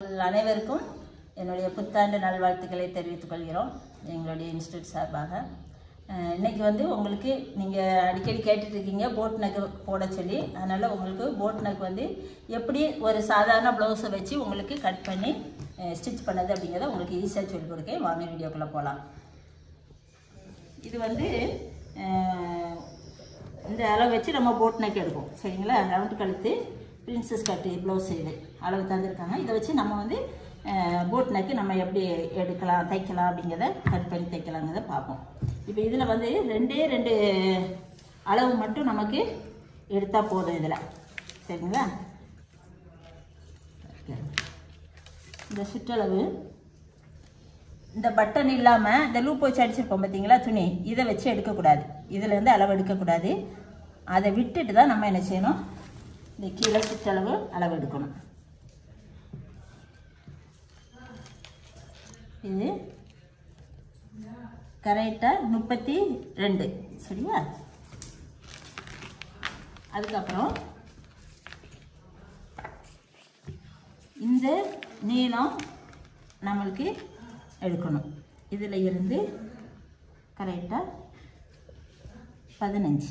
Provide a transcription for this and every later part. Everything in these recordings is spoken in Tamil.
அனைவருக்கும் என்னுடைய புத்தாண்டு நல்வாழ்த்துக்களை தெரிவித்துக் கொள்கிறோம் எங்களுடைய இன்ஸ்டியூட் சார்பாக. இன்றைக்கி வந்து உங்களுக்கு நீங்கள் அடிக்கடி கேட்டுட்டு இருக்கீங்க போட் நெக் போட சொல்லி. அதனால் உங்களுக்கு போட் நெக் வந்து எப்படி ஒரு சாதாரண ப்ளவுஸை வச்சு உங்களுக்கு கட் பண்ணி ஸ்டிச் பண்ணது அப்படிங்கிறத உங்களுக்கு ஈஸியாக சொல்லிக் கொடுக்கேன். வாங்க வீடியோக்குள்ளே போகலாம். இது வந்து இந்த அளவு வச்சு நம்ம போட் நெக் எடுப்போம், சரிங்களா? ரவுண்டு கழுத்து பிரின்சஸ் கட்டு ப்ளவுஸ் இது அளவு தந்துருக்காங்க. இதை வச்சு நம்ம வந்து போட் நெக்கு நம்ம எப்படி எடுக்கலாம் தைக்கலாம் அப்படிங்கிறத கட் பண்ணி தைக்கலாங்கிறத பார்ப்போம். இப்போ இதில் வந்து ரெண்டு அளவு மட்டும் நமக்கு எடுத்தால் போதும் இதில், சரிங்களா? இந்த சுற்றளவு இந்த பட்டன் இல்லாமல் இந்த லூப் வச்சு அடிச்சிருப்போம் பார்த்தீங்களா துணி, இதை வச்சு எடுக்கக்கூடாது. இதிலேருந்து அளவு எடுக்கக்கூடாது. அதை விட்டுட்டு தான் நம்ம என்ன செய்யணும், இந்த கீழே சுற்றளவு அளவு எடுக்கணும். இது கரெக்டாக 32, சரியா? அதுக்கப்புறம் இந்த நீளம் நம்மளுக்கு எடுக்கணும். இதில் இருந்து கரெக்டாக 15.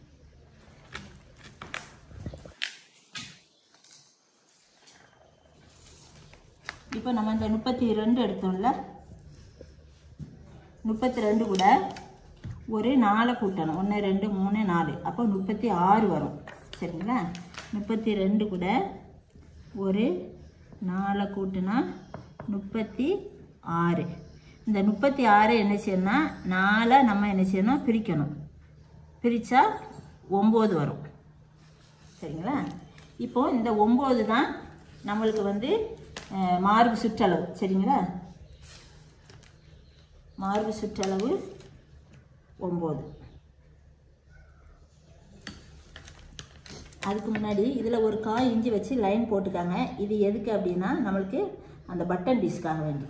இப்போ நம்ம இந்த 32 எடுத்தோம்ல, 32 கூட ஒரு 4 கூட்டணும். 1 2 3 4, அப்போ 36 வரும், சரிங்களா? 32 கூட ஒரு 4 கூட்டினா 36. இந்த 36 என்ன செய்யணும்னா 4 நம்ம என்ன செய்யணும், பிரிக்கணும். பிரித்தா 9 வரும், சரிங்களா? இப்போது இந்த 9 தான் நம்மளுக்கு வந்து மார்பு சுற்றளவு, சரிங்களா? மார்பு சுற்றளவு 9. அதுக்கு முன்னாடி இதில் ஒரு 1/4 இன்ச்சு வச்சு லைன் போட்டுக்காங்க. இது எதுக்கு அப்படின்னா நம்மளுக்கு அந்த பட்டன் பீஸ்க்காக வேண்டி.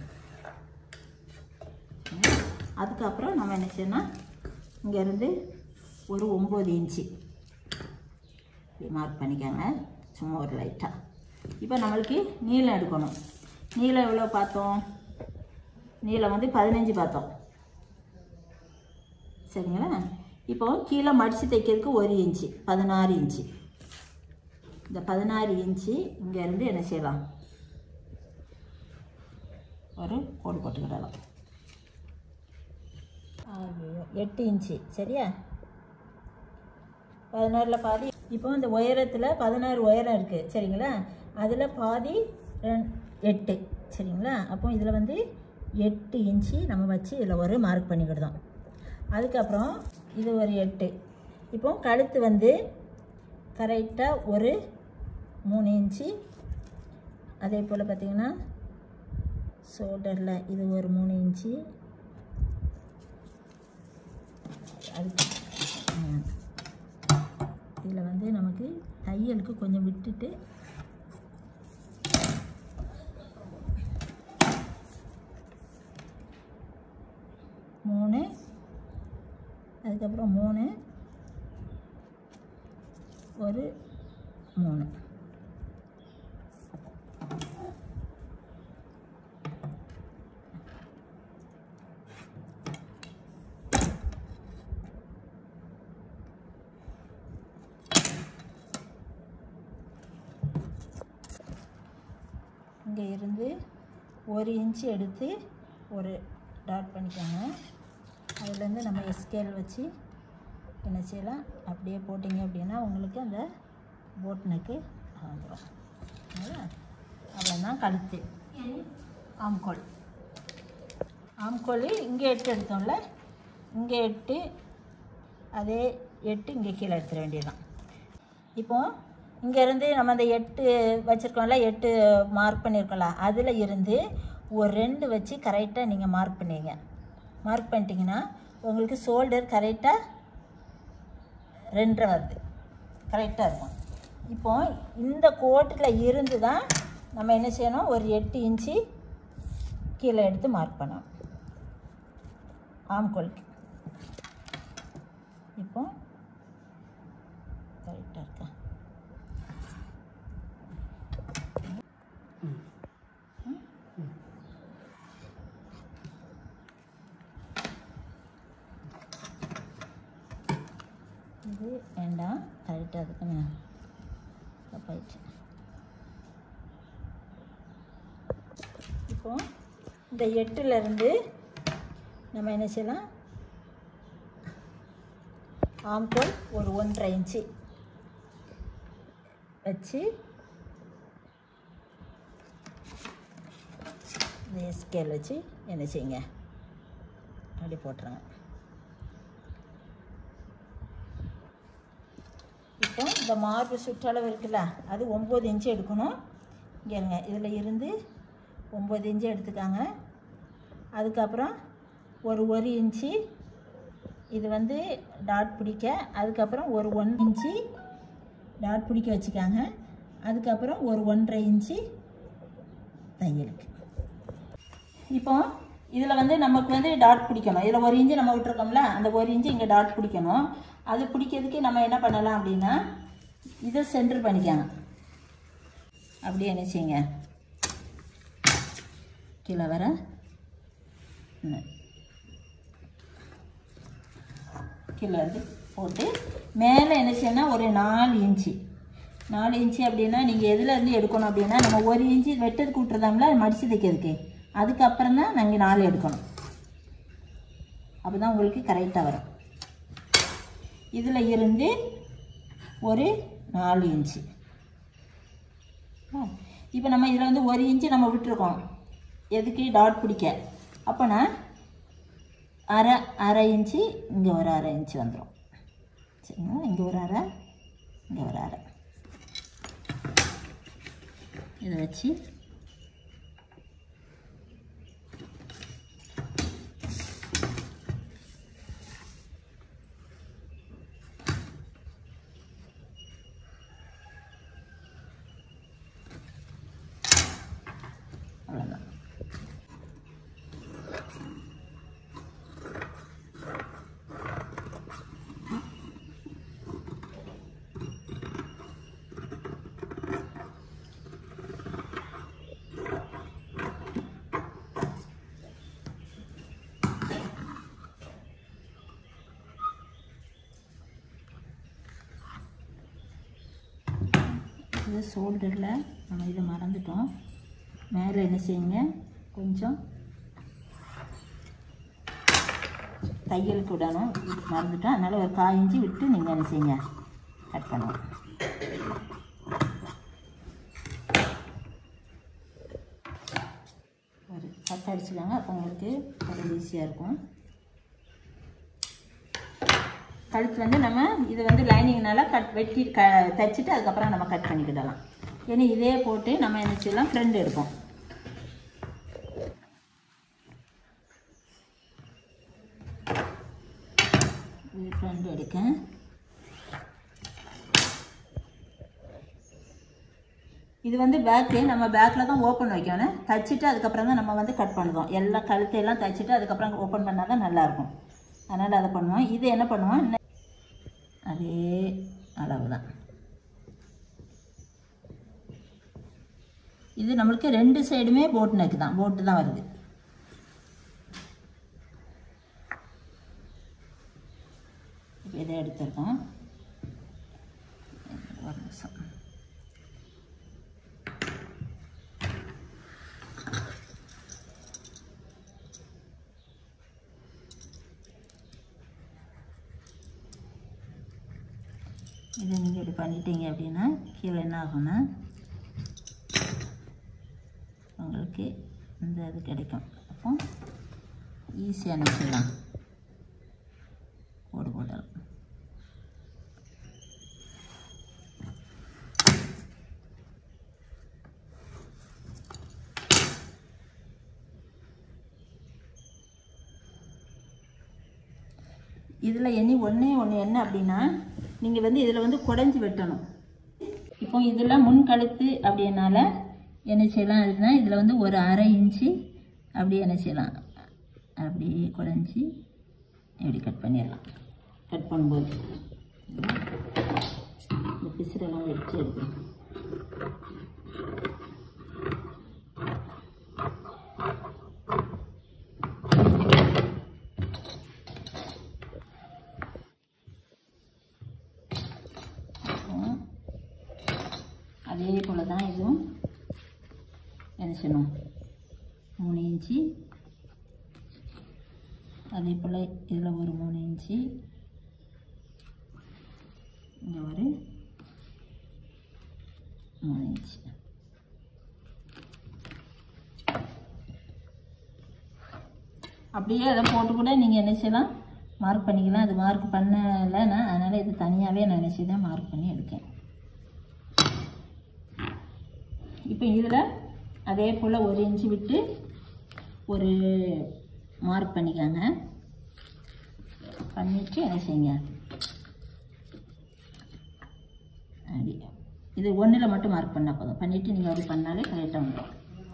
அதுக்கப்புறம் நம்ம என்ன செய்யணும், இங்கேருந்து ஒரு 9 இன்ச்சு மார்க் பண்ணிக்காங்க, சும்மா ஒரு லைட்டாக. இப்போ நம்மளுக்கு நீளம் எடுக்கணும். நீளம் எவ்வளோ பார்த்தோம்? நீளம் வந்து 15 பார்த்தோம், சரிங்களா? இப்போ கீழே மடித்து தைக்கிறதுக்கு 1 இன்ச்சு, 16 இன்ச்சு. இந்த 16 இன்ச்சு இங்கேருந்து என்ன செய்யலாம், ஒரு கோடு போட்டுக்கிடலாம். 8 இன்ச்சு, சரியா? 16ல் பாதி. இப்போ இந்த உயரத்தில் 16 உயரம் இருக்குது, சரிங்களா? அதில் பாதி 8, சரிங்களா? அப்போ இதில் வந்து 8 இன்ச்சு நம்ம வச்சு இதில் ஒரு மார்க் பண்ணிக்கிடுதோம். அதுக்கப்புறம் இது ஒரு 8. இப்போ கழுத்து வந்து கரெக்டாக ஒரு 3 இன்ச்சு. அதே போல் பார்த்திங்கன்னா ஷோல்டரில் இது ஒரு 3 இன்ச்சு. அதுக்கு இதில் வந்து நமக்கு தையலுக்கு கொஞ்சம் விட்டுட்டு மூணு, அதுக்கப்புறம் 3, ஒரு 3. இங்கே இருந்து 1 இன்ச்சு எடுத்து ஒரு டாட் பண்ணிக்கோங்க. அதுலேருந்து நம்ம ஸ்கேல் வச்சு என்ன செய்யலாம், அப்படியே போட்டிங்க அப்படின்னா உங்களுக்கு அந்த போட் நெக்கு வந்துடும். அவ்வளோதான் கழுத்து. ஆம்கோல் இங்கே 8 எடுத்தோம்ல, இங்கே 8, அதே 8 இங்கே கீழே எடுத்துட வேண்டியதுதான். இப்போது இங்கேருந்து நம்ம அந்த 8 வச்சுருக்கோம்ல, 8 மார்க் பண்ணியிருக்கோம்ல, அதில் இருந்து ஒரு 2 வச்சு கரெக்டாக நீங்கள் மார்க் பண்ணுவீங்க. மார்க் பண்ணிட்டீங்கன்னா உங்களுக்கு ஷோல்டர் கரெக்டாக 2.5 வருது, கரெக்டாக இருக்கும். இப்போது இந்த கோட்டில் இருந்து தான் நம்ம என்ன செய்யணும், ஒரு 8 இன்ச்சு கீழே எடுத்து மார்க் பண்ணணும் ஆம்கோலுக்கு. இப்போ கரெக்டாக இருக்கா? ரைட் அதுக்குன்னு தப்பாயிடுச்சு. இப்போ இந்த 8லேருந்து நம்ம என்ன செய்யலாம், ஆம்கோல் ஒரு 1.5 இன்ச்சு வச்சு இந்த ஸ்கேல் வச்சு என்ன செய்யுங்க, அப்படி போட்டுருங்க. இப்போ இந்த மார்பு சுற்றளவு இருக்குல்ல, அது 9 இன்ச்சு எடுக்கணும். இங்கே இருங்க, இதில் இருந்து 9 இன்ச்சு எடுத்துக்காங்க. அதுக்கப்புறம் ஒரு 1 இன்ச்சு இது வந்து டாட் பிடிக்க, அதுக்கப்புறம் ஒரு 1 இன்ச்சு டாட் பிடிக்க வச்சுக்காங்க. அதுக்கப்புறம் ஒரு 1.5 இன்ச்சு தையலுக்கு. இப்போ இதில் வந்து நமக்கு வந்து டாட் பிடிக்கணும். இதில் 1 இன்ச்சு நம்ம விட்டுருக்கோம்ல, அந்த 1 இன்ச்சு இங்கே டாட் பிடிக்கணும். அது பிடிக்கிறதுக்கு நம்ம என்ன பண்ணலாம் அப்படின்னா, இதை சென்டர் பண்ணிக்காங்க. அப்படியே என்ன செய்யுங்க, கீழே வர கீழே வந்து போட்டு மேலே என்ன செய்யணும், ஒரு 4 இன்ச்சு அப்படின்னா நீங்கள் எதுலேருந்து எடுக்கணும் அப்படின்னா, நம்ம 1 இன்ச்சு வெட்டதுக்கு விட்டுறதாம்ல மடித்து தைக்கிறதுக்கு, அதுக்கப்புறம் தான் நாங்கள் 4 எடுக்கணும். அப்போ தான் உங்களுக்கு கரெக்டாக வரும். இதில் இருந்து ஒரு 4 இன்ச்சு. இப்போ நம்ம இதில் வந்து 1 இன்ச்சு நம்ம விட்டுருக்கோம் எதுக்கு, டாட் பிடிக்க. அப்போனா அரை இன்ச்சு, இங்கே ஒரு அரை இன்ச்சு வந்துடும். சரிங்களா, இங்கே ஒரு அரை, இங்கே ஒரு அரை. இதை வச்சு அவ்வளோதான். இது ஷோல்டரில் நம்ம இதை மறந்துட்டோம். மேலே என்ன செய்யுங்க, கொஞ்சம் தையலுக்கு விடணும், மறந்துட்டோம். அதனால் ஒரு 1/4 இன்ச்சு விட்டு நீங்கள் என்ன செய்யுங்க, கட் பண்ணுவோம். ஒரு கட் அடிச்சுக்காங்க, அப்போ உங்களுக்கு அது ஈஸியாக இருக்கும். கழுத்து வந்து நம்ம இது வந்து லைனிங்னால வெட்டி தைச்சிட்டு அதுக்கப்புறம் நம்ம கட் பண்ணிக்கிடலாம். ஏன்னா இதே போட்டு நம்ம என்ன செய்யலாம், ஃப்ரண்ட் எடுப்போம். இது ஃப்ரண்ட் எடுக்க. இது வந்து பேக்கு, நம்ம பேக்கில் தான் ஓப்பன் வைக்கணும். தைச்சிட்டு அதுக்கப்புறம் தான் நம்ம வந்து கட் பண்ணுவோம். எல்லாம் கழுத்தையெல்லாம் தைச்சிட்டு அதுக்கப்புறம் ஓப்பன் பண்ணால் தான் நல்லாயிருக்கும். அதனால் அதை பண்ணுவோம். இது என்ன பண்ணுவோம், அதே அளவு தான். இது நம்மளுக்கு 2 சைடுமே போட் நெக் தான், போட்டு தான் வருது. இப்போ இதை எடுத்துருக்கோம். ஒரு நிமிஷம். இதை நீங்கள் இப்படி பண்ணிட்டீங்க அப்படின்னா கீழே என்ன ஆகும்னா உங்களுக்கு இந்த இது கிடைக்கும். அப்போ ஈஸியாக நினச்சிடலாம், கோடு போடலாம். இதில் ஒன்று என்ன அப்படின்னா, நீங்கள் வந்து இதில் வந்து குடஞ்சி வெட்டணும். இப்போ இதில் முன் கழுத்து அப்படின்னால என்ன செய்யலாம் அப்படின்னா, இதில் வந்து ஒரு 1/2 இன்ச்சு அப்படியே என்ன செய்யலாம், அப்படியே குடஞ்சி இப்படி கட் பண்ணிடலாம். கட் பண்ணும்போது இந்த பிசுரெல்லாம் வச்சு எடுக்கணும். என்ன செய்யணும் 3 இன்ச்சு, அதே போல் இதில் ஒரு 3 இன்ச்சு, இங்கே ஒரு 3 இன்ச்சு. அப்படியே அதை போட்டு கூட நீங்கள் என்ன செய்யலாம், மார்க் பண்ணிக்கலாம். அது மார்க் பண்ணலை நான், அதனால் இது தனியாகவே நான் நினச்சி தான் மார்க் பண்ணி எடுக்கேன். இப்போ இதில் அதே போல் 1 இன்ச்சு விட்டு ஒரு மார்க் பண்ணிக்காங்க. பண்ணிவிட்டு என்ன செய்யுங்க, அப்படி இது 1ல் மட்டும் மார்க் பண்ணால் போதும். பண்ணிவிட்டு நீங்கள் அப்படி பண்ணாலே கரெக்டாக வந்துடும்.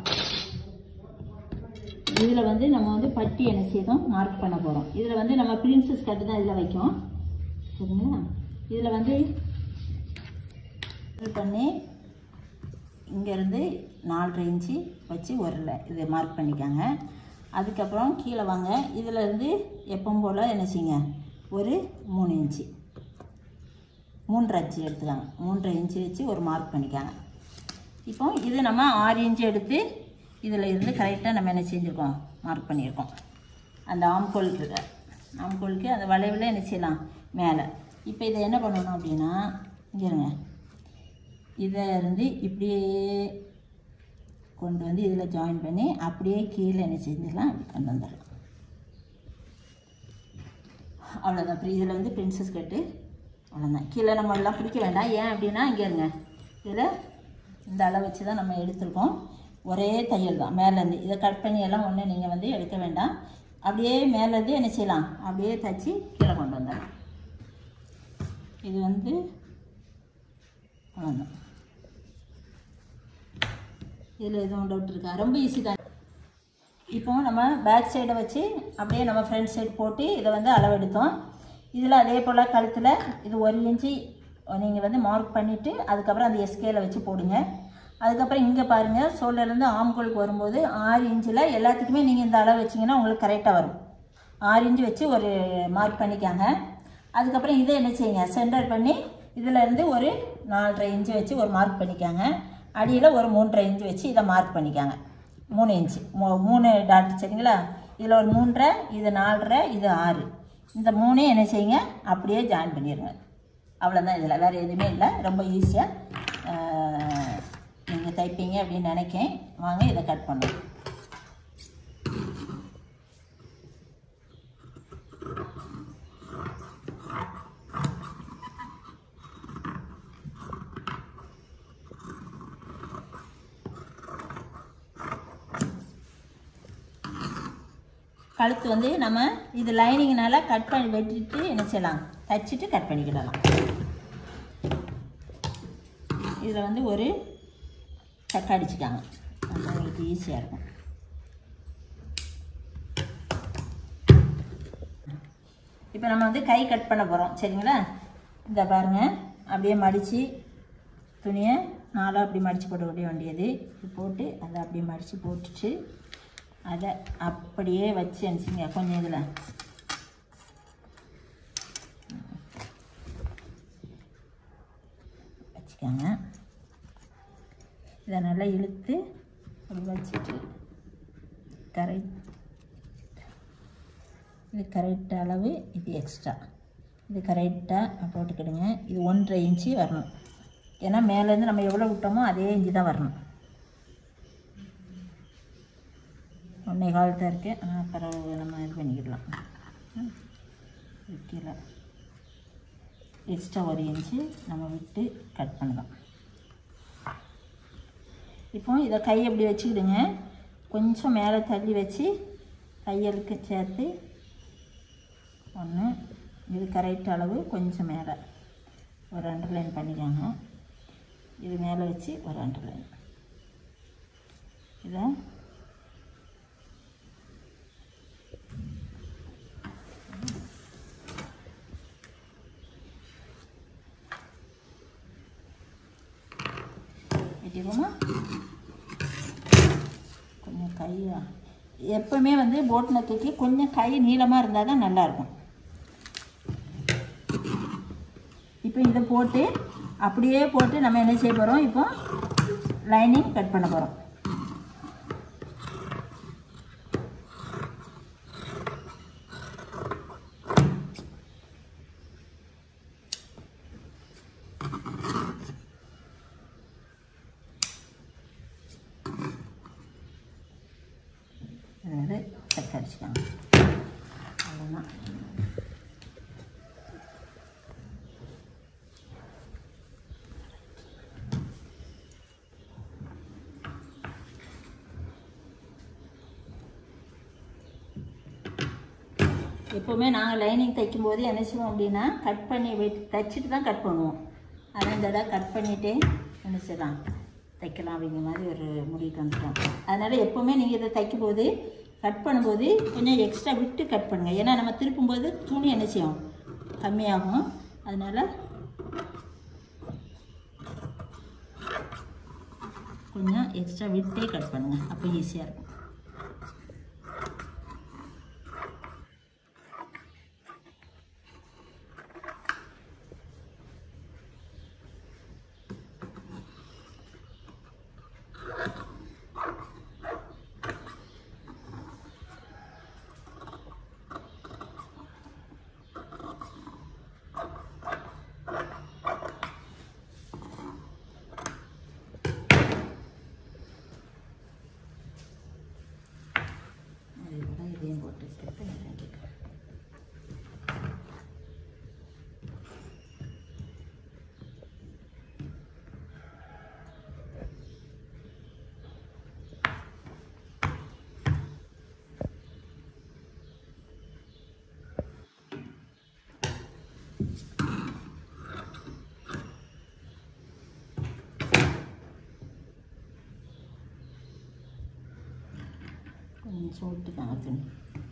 இதில் வந்து நம்ம வந்து பட்டி என்ன செய்தோம் மார்க் பண்ண போகிறோம். இதில் வந்து நம்ம பிரின்சஸ் கட்டு தான் இதில் வைக்கும், சரிங்களா. இதில் வந்து பண்ணி இங்கேருந்து 4.5 இன்ச்சு வச்சு இது மார்க் பண்ணிக்காங்க. அதுக்கப்புறம் கீழே வாங்க, இதில் இருந்து எப்பவும் போல் என்ன செய்யுங்க, ஒரு 3 இன்ச்சு 3.5 இன்ச்சு எடுத்துக்காங்க. 3.5 இன்ச்சு வச்சு ஒரு மார்க் பண்ணிக்காங்க. இப்போ இது நம்ம 6 இன்ச்சு எடுத்து இதில் இருந்து கரெக்டாக நம்ம என்ன செஞ்சுருக்கோம், மார்க் பண்ணியிருக்கோம். அந்த ஆம்கோலுக்கு அந்த வளைவில் என்ன செய்யலாம் மேலே. இப்போ இதை என்ன பண்ணணும் அப்படின்னா, இங்கே இருங்க, இதை இருந்து இப்படியே கொண்டு வந்து இதில் ஜாயின் பண்ணி அப்படியே கீழே என்ன செஞ்சிடலாம், அப்படி கொண்டு வந்துடலாம். அவ்வளோதான். அப்புறம் இதில் வந்து பிரின்சஸ் கட்டு அவ்வளோதான். கீழே நம்ம எல்லாம் பிடிக்க வேண்டாம். ஏன் அப்படின்னா இங்கே இருங்க, இதில் இந்த அளவு வச்சு தான் நம்ம எடுத்துருக்கோம். ஒரே தையல் தான் மேலேருந்து. இதை கட் பண்ணி எல்லாம் ஒன்று நீங்கள் வந்து எடுக்க வேண்டாம். அப்படியே மேலேருந்து என்ன செய்யலாம், அப்படியே தைச்சி கீழே கொண்டு வந்துடலாம். இது வந்து அவ்வளோதான். இதில் எதுவும் டவுட் இருக்கா? ரொம்ப ஈஸி தான். இப்போ நம்ம பேக் சைடை வச்சு அப்படியே நம்ம ஃப்ரண்ட் சைடு போட்டு இதை வந்து அளவெடுத்தோம். இதில் அதே போல் கழுத்தில் இது 1 இன்ச்சு நீங்கள் வந்து மார்க் பண்ணிவிட்டு அதுக்கப்புறம் அந்த எஸ்கேல வச்சு போடுங்க. அதுக்கப்புறம் இங்கே பாருங்கள், ஷோல்டர்லேருந்து ஆம்கோலுக்கு வரும்போது 6 இன்ச்சில் எல்லாத்துக்குமே நீங்கள் இந்த அளவு வச்சிங்கன்னா உங்களுக்கு கரெக்டாக வரும். 6 இன்ச்சு வச்சு ஒரு மார்க் பண்ணிக்காங்க. அதுக்கப்புறம் இதை என்ன செய்யுங்க, சென்டர் பண்ணி இதில் இருந்து ஒரு 4.5 இன்ச்சு வச்சு ஒரு மார்க் பண்ணிக்காங்க. அடியில் ஒரு 3.5 இன்ச்சு வச்சு இதை மார்க் பண்ணிக்காங்க. 3 இன்ச்சு 3 டாட், சரிங்களா. இதில் ஒரு 3.5, இது 4.5, இது 6. இந்த 3 என்ன செய்யுங்க, அப்படியே ஜாயின் பண்ணிடுங்க. அவ்வளோதான். இதில் வேறு எதுவுமே இல்லை. ரொம்ப ஈஸியாக நீங்கள் தைப்பீங்க அப்படின்னு நினைக்கேன். வாங்க இதை கட் பண்ணுவோம். கழுத்து வந்து நம்ம இது லைனிங்னால கட் பண்ணி வெட்டிட்டு என்ன செய்யலாம், தைச்சிட்டு கட் பண்ணிக்கிடலாம். இதில் வந்து ஒரு சக்கை அடிச்சுக்காங்க, அது உங்களுக்கு ஈஸியாக இருக்கும். இப்போ நம்ம வந்து கை கட் பண்ண போகிறோம், சரிங்களா. இந்த பாருங்கள், அப்படியே மடித்து துணியை 4 அப்படி மடித்து போட வேண்டியது. இது போட்டு அதை அப்படியே மடித்து போட்டுட்டு அதை அப்படியே வச்சு அனுப்பிச்சிங்க. கொஞ்சம் இதில் வச்சுக்கோங்க. இதை நல்லா இழுத்து அப்படி வச்சுட்டு இது கரெக்ட் அளவு, இது எக்ஸ்ட்ரா, இது கரெக்டாக போட்டுக்கிடுங்க. இது 1.5 இன்ச்சு வரணும். ஏன்னா மேலேருந்து நம்ம எவ்வளோ விட்டோமோ அதே இன்ச்சு தான் வரணும். 1.25 தான் இருக்குது. பரவாயில்ல, நம்ம இது பண்ணிக்கிடலாம். கீழே எக்ஸ்ட்ரா 1 இன்ச்சு நம்ம விட்டு கட் பண்ணலாம். இப்போ இதை கை எப்படி வச்சுக்கிடுங்க, கொஞ்சம் மேலே தள்ளி வச்சு தையலுக்கு சேர்த்து 1, இது கரெக்ட் அளவு, கொஞ்சம் மேலே ஒரு அண்டர்லைன் பண்ணிக்கோங்க. இது மேலே வச்சு ஒரு அண்டர்லைன். இதை வெட்டிடுவோமா. கொஞ்சம் கையா எப்பவுமே வந்து போட் நெக்குக்கு கொஞ்சம் கை நீளமாக இருந்தால் தான் நல்லாயிருக்கும். இப்போ இதை போட்டு அப்படியே போட்டு நம்ம என்ன செய்ய போகிறோம், இப்போ லைனிங் கட் பண்ண போகிறோம். நைஸ் அடிச்சுக்கோங்க. அவ்வளோதான். எப்போவுமே நாங்கள் லைனிங் தைக்கும்போது என்ன செய்வோம் அப்படின்னா கட் பண்ணி தைச்சிட்டு தான் கட் பண்ணுவோம். ஆனால் இந்த தடவை கட் பண்ணிவிட்டு என்ன செய்யலாம் தைக்கலாம் அப்படிங்கிற மாதிரி ஒரு முடிவுக்கு வந்துட்டோம். அதனால் எப்போவுமே நீங்கள் இதை தைக்கும்போது கட் பண்ணும்போது கொஞ்சம் எக்ஸ்ட்ரா விட்டு கட் பண்ணுங்கள். ஏன்னா நம்ம திருப்பும்போது துணி என்ன செய்யும் கம்மியாகும். அதனால் கொஞ்சம் எக்ஸ்ட்ரா விட்டே கட் பண்ணுங்கள், அப்போ ஈஸியாக இருக்கும். இதையும் போட்டு கொஞ்சம் சோட்டுக்காங்க துணி.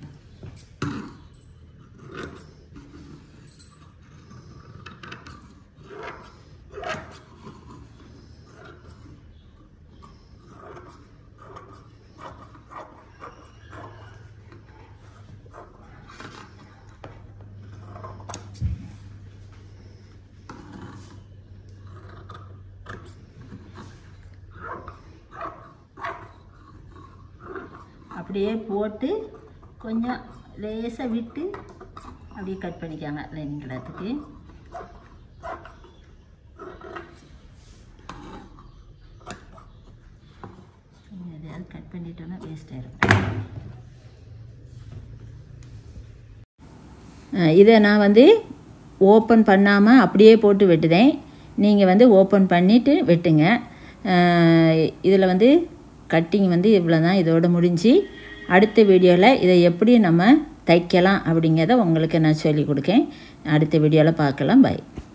அப்படியே போட்டு கொஞ்சம் லேசாக விட்டு அப்படியே கட் பண்ணிக்காங்க லைனிங் கிளாத்துக்கு. எதையாவது கட் பண்ணிட்டோன்னா வேஸ்ட் ஆகிடும். இதை நான் வந்து ஓப்பன் பண்ணாமல் அப்படியே போட்டு வெட்டுதேன். நீங்கள் வந்து ஓப்பன் பண்ணிவிட்டு வெட்டுங்க. இதில் வந்து கட்டிங் வந்து இவ்வளோ தான், இதோட முடிஞ்சு. அடுத்த வீடியோவில் இதை எப்படி நம்ம தைக்கலாம் அப்படிங்கிறத உங்களுக்கு நான் சொல்லிக் கொடுக்கேன். அடுத்த வீடியோவில் பார்க்கலாம். பை.